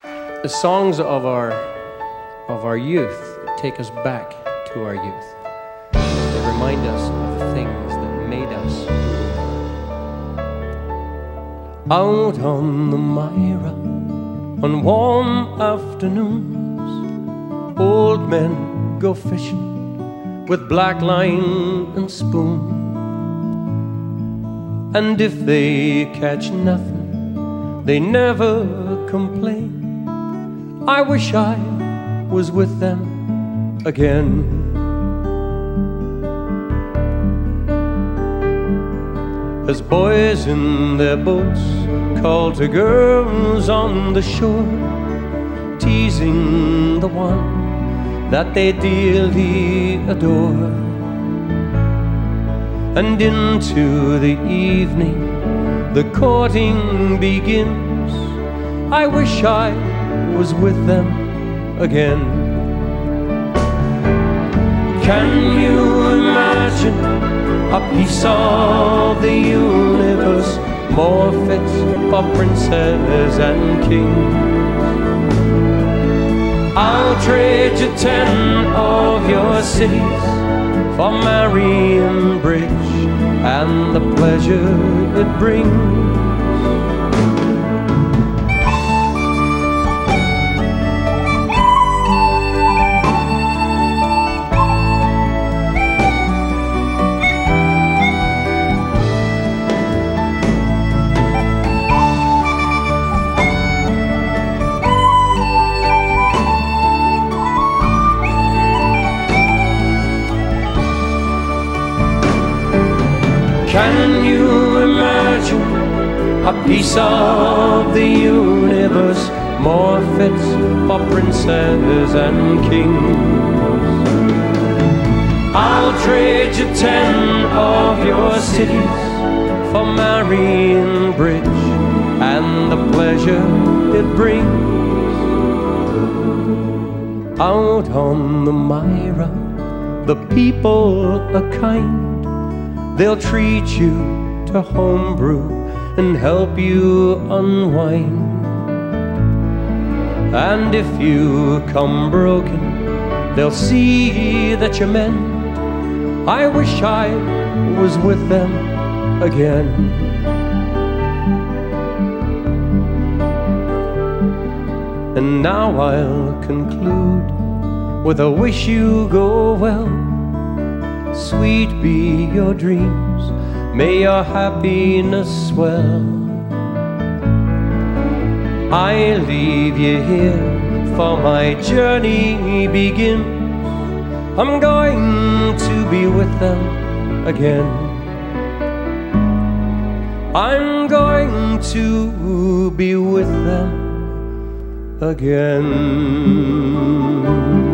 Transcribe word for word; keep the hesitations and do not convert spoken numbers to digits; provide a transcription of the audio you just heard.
The songs of our of our youth take us back to our youth. They remind us of the things that made us who we were. Out on the Mira, on warm afternoons, old men go fishing with black line and spoon. And if they catch nothing, they never complain. I wish I was with them again. As boys in their boats call to girls on the shore, teasing the one that they dearly adore. And into the evening the courting begins. I wish I was with them again. Can you imagine a piece of the universe more fit for princes and kings? I'll trade you ten of your cities for Marion Bridge and the pleasure it brings. Can you imagine a piece of the universe more fit for princes and kings? I'll trade you ten of your cities for Marion Bridge and the pleasure it brings. Out on the Mira, the people are kind. They'll treat you to homebrew and help you unwind. And if you come broken, they'll see that you mend. I wish I was with them again. And now I'll conclude with a wish you go well. Sweet be your dreams, may your happiness swell. I leave you here, for my journey begins. I'm going to be with them again. I'm going to be with them again.